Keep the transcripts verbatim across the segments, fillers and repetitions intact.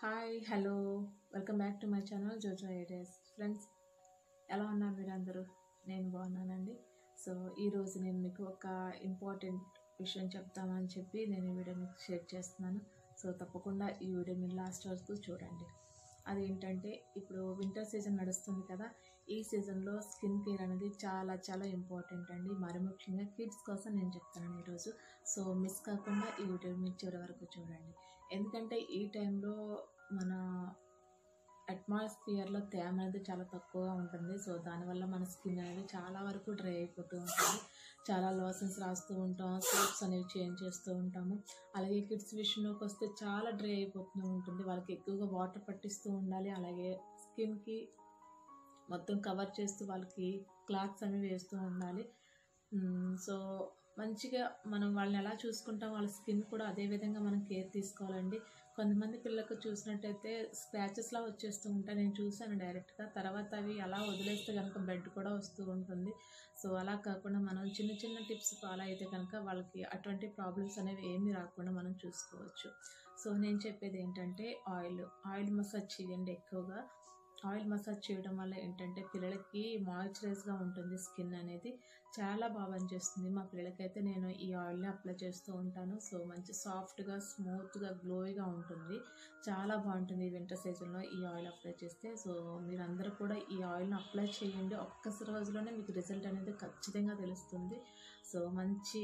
Hi hello welcome back to my channel Jojo Ideas. Friends, ఎలా ఉన్నారు మీరందరూ? నేను బాగున్నానండి. సో ఈరోజు నేను మీకు ఒక ఇంపార్టెంట్ విషయం చెప్తామని చెప్పి నేను ఈ వీడియో మీకు షేర్ చేస్తున్నాను. సో తప్పకుండా ఈ వీడియో మీరు లాస్ట్ వరకు చూడండి. అదేంటంటే, ఇప్పుడు వింటర్ సీజన్ నడుస్తుంది కదా, ఈ సీజన్లో స్కిన్ కేర్ అనేది చాలా చాలా ఇంపార్టెంట్ అండి. మరి ముఖ్యంగా కిడ్స్ కోసం నేను చెప్తాను ఈరోజు. సో మిస్ కాకుండా ఈ వీడియో మీరు చివరి వరకు చూడండి. ఎందుకంటే ఈ టైంలో మన అట్మాస్ఫియర్లో తేమ అనేది చాలా తక్కువగా ఉంటుంది. సో దానివల్ల మన స్కిన్ అనేది చాలా వరకు డ్రై అయిపోతూ ఉంటుంది. చాలా లోషన్స్ రాస్తూ ఉంటాం, సోప్స్ అనేవి చేంజ్ చేస్తూ ఉంటాము. అలాగే కిడ్స్ విషయంలోకి వస్తే చాలా డ్రై అయిపోతూ ఉంటుంది. వాళ్ళకి ఎక్కువగా వాటర్ పట్టిస్తూ ఉండాలి. అలాగే స్కిన్కి మొత్తం కవర్ చేస్తూ వాళ్ళకి క్లాత్స్ అనేవి వేస్తూ ఉండాలి. సో మంచిగా మనం వాళ్ళని ఎలా చూసుకుంటాం, వాళ్ళ స్కిన్ కూడా అదే విధంగా మనం కేర్ తీసుకోవాలండి. కొంతమంది పిల్లలకు చూసినట్టయితే స్క్రాచెస్లా వచ్చేస్తూ ఉంటాయి. నేను చూశాను డైరెక్ట్గా. తర్వాత అవి అలా వదిలేస్తే కనుక బ్లడ్ కూడా వస్తూ ఉంటుంది. సో అలా కాకుండా మనం చిన్న చిన్న టిప్స్ ఫాలో అయితే కనుక వాళ్ళకి అటువంటి ప్రాబ్లమ్స్ అనేవి ఏమీ రాకుండా మనం చూసుకోవచ్చు. సో నేను చెప్పేది ఏంటంటే, ఆయిల్ ఆయిల్ మసాజ్ చేయండి ఎక్కువగా. ఆయిల్ మసాజ్ చేయడం వల్ల ఏంటంటే పిల్లలకి మాయిశ్చరైజ్గా ఉంటుంది. స్కిన్ అనేది చాలా బాగా పనిచేస్తుంది. మా పిల్లలకైతే నేను ఈ ఆయిల్ని అప్లై చేస్తూ ఉంటాను. సో మంచి సాఫ్ట్గా, స్మూత్గా, గ్లోయిగా ఉంటుంది. చాలా బాగుంటుంది ఈ వింటర్ సీజన్లో ఈ ఆయిల్ అప్లై చేస్తే. సో మీరందరూ కూడా ఈ ఆయిల్ని అప్లై చేయండి. ఒక్క రోజులోనే మీకు రిజల్ట్ అనేది ఖచ్చితంగా తెలుస్తుంది. సో మంచి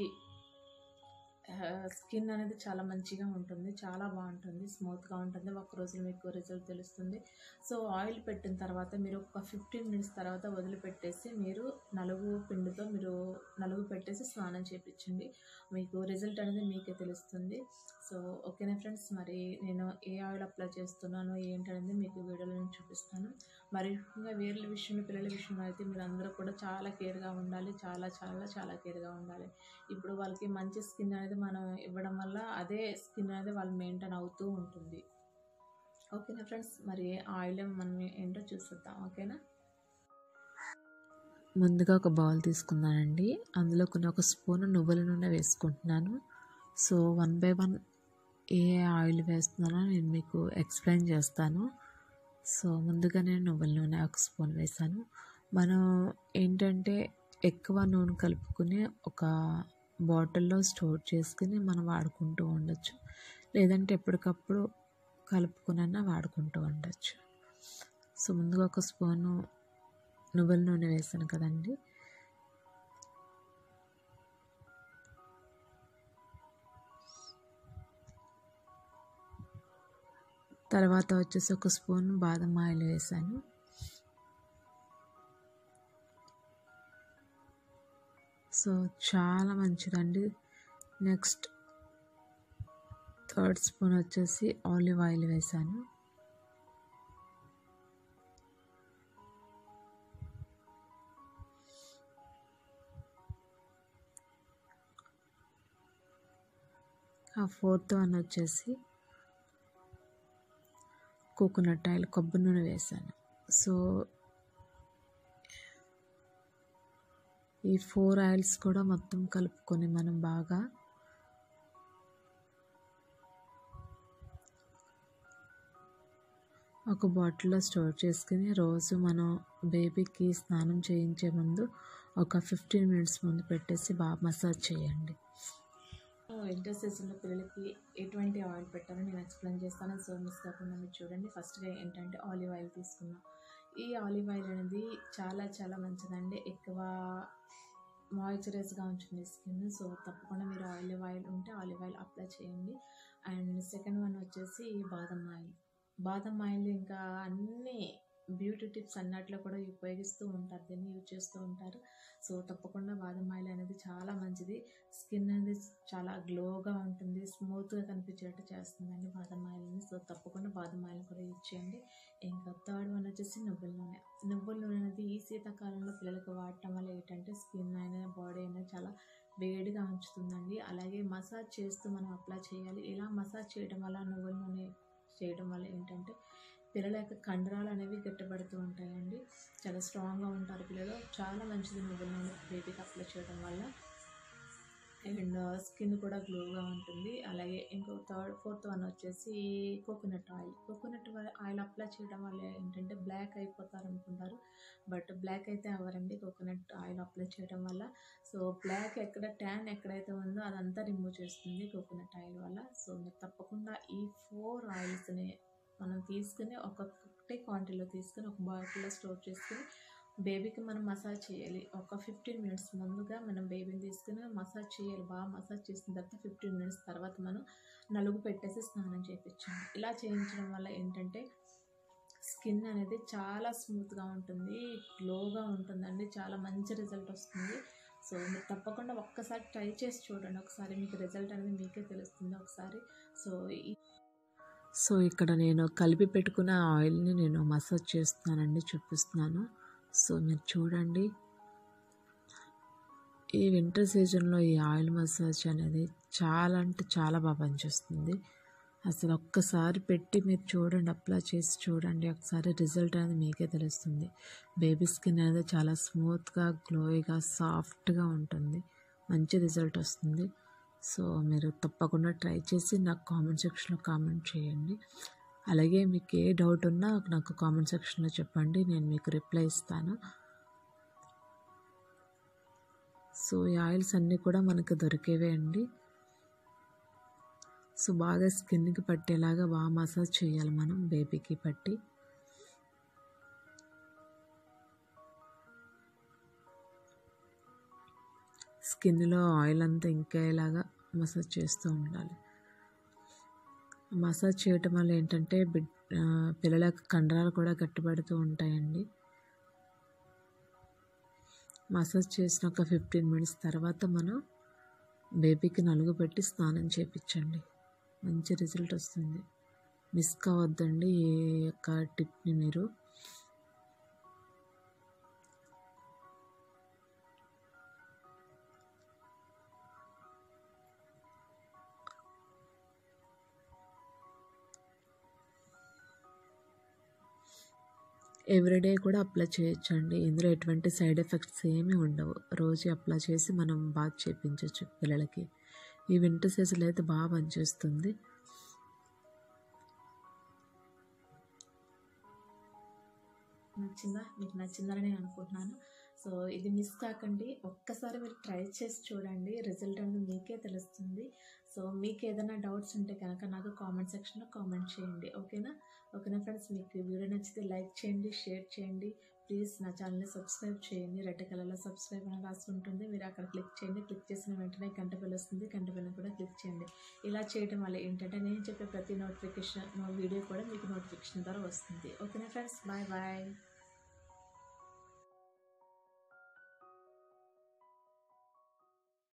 స్కిన్ అనేది చాలా మంచిగా ఉంటుంది, చాలా బాగుంటుంది, స్మూత్గా ఉంటుంది. ఒక రోజులో మీకు రిజల్ట్ తెలుస్తుంది. సో ఆయిల్ పెట్టిన తర్వాత మీరు ఒక ఫిఫ్టీన్ మినిట్స్ తర్వాత వదిలిపెట్టేసి మీరు నలుగు పిండితో మీరు నలుగు పెట్టేసి స్నానం చేయించండి. మీకు రిజల్ట్ అనేది మీకే తెలుస్తుంది. సో ఓకేనా ఫ్రెండ్స్, మరి నేను ఏ ఆయిల్ అప్లై చేస్తున్నానో ఏంటనేది మీకు వీడియోలో నేను చూపిస్తాను. మరి ముఖ్యంగా వేర్ల విషయంలో, పిల్లల విషయంలో అయితే మీరు అందరూ కూడా చాలా కేర్గా ఉండాలి. చాలా చాలా చాలా కేర్గా ఉండాలి. ఇప్పుడు వాళ్ళకి మంచి స్కిన్ అనేది మనం ఇవ్వడం వల్ల అదే స్కిన్ అనేది వాళ్ళు మెయింటైన్ అవుతూ ఉంటుంది. ఓకేనా ఫ్రెండ్స్, మరి ఆయిల్ మనం ఏంటో చూసేద్దాం. ఓకేనా. ముందుగా ఒక బౌల్ తీసుకున్నానండి. అందులో కొన్ని ఒక స్పూన్ నువ్వుల నూనె వేసుకుంటున్నాను. సో వన్ బై వన్ ఏ ఆయిల్ వేస్తున్నానో నేను మీకు ఎక్స్ప్లెయిన్ చేస్తాను. సో ముందుగా నేను నువ్వుల నూనె ఒక స్పూన్ వేసాను. మనం ఏంటంటే ఎక్కువ నూనె కలుపుకుని ఒక బాటిల్లో స్టోర్ చేసుకుని మనం వాడుకుంటూ ఉండొచ్చు. లేదంటే ఎప్పటికప్పుడు కలుపుకునన్నా వాడుకుంటూ ఉండొచ్చు. సో ముందుగా ఒక స్పూను నువ్వుల నూనె వేసాను కదండి. తర్వాత వచ్చేసి ఒక స్పూన్ బాదం ఆయిల్ వేసాను. సో చాలా మంచిదండి. నెక్స్ట్ థర్డ్ స్పూన్ వచ్చేసి ఆలివ్ ఆయిల్ వేసాను. ఆ ఫోర్త్ వన్ వచ్చేసి కోకోనట్ ఆయిల్, కొబ్బరి నూనె వేసాను. సో ఈ ఫోర్ ఆయిల్స్ కూడా మొత్తం కలుపుకొని మనం బాగా ఒక బాటిల్లో స్టోర్ చేసుకుని రోజు మనం బేబీకి స్నానం చేయించే ముందు ఒక ఫిఫ్టీన్ మినిట్స్ ముందు పెట్టేసి బాగా మసాజ్ చేయండి. వింటర్ సీజన్లో పిల్లలకి ఎటువంటి ఆయిల్ పెట్టాలో నేను ఎక్స్ప్లెయిన్ చేస్తాను. సో మిస్ కాకుండా మీరు చూడండి. ఫస్ట్గా ఏంటంటే ఆలివ్ ఆయిల్ తీసుకున్నాం. ఈ ఆలివ్ ఆయిల్ అనేది చాలా చాలా మంచిదండి. ఎక్కువ మాయిశ్చరైజ్గా ఉంటుంది స్కిన్. సో తప్పకుండా మీరు ఆలివ్ ఆయిల్ ఉంటే ఆలివ్ ఆయిల్ అప్లై చేయండి. అండ్ సెకండ్ వన్ వచ్చేసి బాదం ఆయిల్. బాదం ఆయిల్ ఇంకా అన్ని బ్యూటీ టిప్స్ అన్నట్లో కూడా ఉపయోగిస్తూ ఉంటారు, దీన్ని యూజ్ చేస్తూ ఉంటారు. సో తప్పకుండా బాదం ఆయిల్ అనేది చాలా మంచిది. స్కిన్ అనేది చాలా గ్లోగా ఉంటుంది, స్మూత్గా కనిపించేటట్టు చేస్తుందండి బాదం ఆయిల్ని. సో తప్పకుండా బాదం ఆయిల్ కూడా యూజ్ చేయండి. ఇంకా థర్డ్ వన్ వచ్చేసి నువ్వుల నూనె. నువ్వుల నూనె అనేది ఈ శీతాకాలంలో పిల్లలకు వాడటం వల్ల ఏంటంటే స్కిన్ అయినా బాడీ అయినా చాలా వేడిగా ఉంచుతుందండి. అలాగే మసాజ్ చేస్తూ మనం అప్లై చేయాలి. ఇలా మసాజ్ చేయడం వల్ల, నువ్వుల నూనె చేయడం వల్ల ఏంటంటే పిల్లల యొక్క కండరాలు అనేవి గట్టిపడుతూ ఉంటాయండి. చాలా స్ట్రాంగ్గా ఉంటారు పిల్లలు. చాలా మంచిది నువ్వుల నూనె బేబీకి అప్లై చేయడం వల్ల. అండ్ స్కిన్ కూడా గ్లోగా ఉంటుంది. అలాగే ఇంకో థర్డ్ ఫోర్త్ వన్ వచ్చేసి coconut oil. Coconut oil apply చేయడం వల్ల ఏంటంటే బ్లాక్ అయిపోతారు అనుకుంటారు, బట్ బ్లాక్ అయితే అవ్వరండి కోకోనట్ ఆయిల్ అప్లై చేయడం వల్ల. సో బ్లాక్ ఎక్కడ ట్యాన్ ఎక్కడైతే ఉందో అదంతా రిమూవ్ చేస్తుంది కోకోనట్ ఆయిల్ వల్ల. సో మీరు తప్పకుండా ఈ ఫోర్ ఆయిల్స్ని మనం తీసుకుని ఒక్కొక్కటి క్వాంటిటీలో తీసుకుని ఒక బాటిల్లో స్టోర్ చేసుకుని బేబీకి మనం మసాజ్ చేయాలి. ఒక ఫిఫ్టీన్ మినిట్స్ ముందుగా మనం బేబీని తీసుకుని మసాజ్ చేయాలి. బాగా మసాజ్ చేసిన తర్వాత ఫిఫ్టీన్ మినిట్స్ తర్వాత మనం నలుగు పెట్టేసి స్నానం చేయించాలి. ఇలా చేయించడం వల్ల ఏంటంటే స్కిన్ అనేది చాలా స్మూత్గా ఉంటుంది, గ్లోగా ఉంటుందండి, చాలా మంచి రిజల్ట్ వస్తుంది. సో మీరు తప్పకుండా ఒక్కసారి ట్రై చేసి చూడండి, ఒకసారి మీకు రిజల్ట్ అనేది మీకే తెలుస్తుంది ఒకసారి. సో ఈ సో ఇక్కడ నేను కలిపి పెట్టుకున్న ఆయిల్ని నేను మసాజ్ చేస్తున్నానండి, చూపిస్తున్నాను. సో మీరు చూడండి, ఈ వింటర్ సీజన్లో ఈ ఆయిల్ మసాజ్ అనేది చాలా అంటే చాలా బాగా పనిచేస్తుంది. అసలు ఒక్కసారి పెట్టి మీరు చూడండి, అప్లై చేసి చూడండి, ఒకసారి రిజల్ట్ అనేది మీకే తెలుస్తుంది. బేబీ స్కిన్ అనేది చాలా స్మూత్గా, గ్లోయిగా, సాఫ్ట్గా ఉంటుంది, మంచి రిజల్ట్ వస్తుంది. సో మీరు తప్పకుండా ట్రై చేసి నాకు కామెంట్ సెక్షన్లో కామెంట్ చేయండి. అలాగే మీకు ఏ డౌట్ ఉన్నా నాకు కామెంట్ సెక్షన్లో చెప్పండి, నేను మీకు రిప్లై ఇస్తాను. సో ఈ ఆయిల్స్ అన్నీ కూడా మనకు దొరికేవే అండి. సో బాగా స్కిన్కి పట్టేలాగా బాగా మసాజ్ చేయాలి మనం బేబీకి పట్టి. స్కిన్లో ఆయిల్ అంతా ఇంకేలాగా మసాజ్ చేస్తూ ఉండాలి. మసాజ్ చేయటం వల్ల ఏంటంటే బిడ్ పిల్లలకు కండరాలు కూడా గట్టిపడుతూ ఉంటాయండి. మసాజ్ చేసిన ఒక ఫిఫ్టీన్ మినిట్స్ తర్వాత మనం బేబీకి నలుగు పెట్టి స్నానం చేయించండి, మంచి రిజల్ట్ వస్తుంది. మిస్ కావద్దండి ఈ యొక్క టిప్ని మీరు. ఎవ్రీడే కూడా అప్లై చేయొచ్చండి, ఇందులో ఎటువంటి సైడ్ ఎఫెక్ట్స్ ఏమీ ఉండవు. రోజు అప్లై చేసి మనం బాగా చేయించవచ్చు పిల్లలకి. ఈ వింటర్ సీజన్లో అయితే బాగా పనిచేస్తుంది. నచ్చిందా? మీకు నచ్చిందని నేను అనుకుంటున్నాను. సో ఇది మిస్ కాకండి, ఒక్కసారి మీరు ట్రై చేసి చూడండి, రిజల్ట్ అనేది మీకే తెలుస్తుంది. సో మీకు ఏదైనా డౌట్స్ ఉంటే కనుక నాకు కామెంట్ సెక్షన్లో కామెంట్ చేయండి, ఓకేనా? ఓకేనా ఫ్రెండ్స్, మీకు వీడియో నచ్చితే లైక్ చేయండి, షేర్ చేయండి, ప్లీజ్ నా ఛానల్ని సబ్స్క్రైబ్ చేయండి. రెడ్ కలర్లో సబ్స్క్రైబ్ అని రాసి ఉంటుంది, మీరు అక్కడ క్లిక్ చేయండి. క్లిక్ చేసిన వెంటనే గంట బెల్ వస్తుంది, గంట బెల్ కూడా క్లిక్ చేయండి. ఇలా చేయడం వల్ల ఏంటంటే నేను చెప్పే ప్రతి నోటిఫికేషన్ వీడియో కూడా మీకు నోటిఫికేషన్ ద్వారా వస్తుంది. ఓకేనా ఫ్రెండ్స్, బాయ్ బాయ్.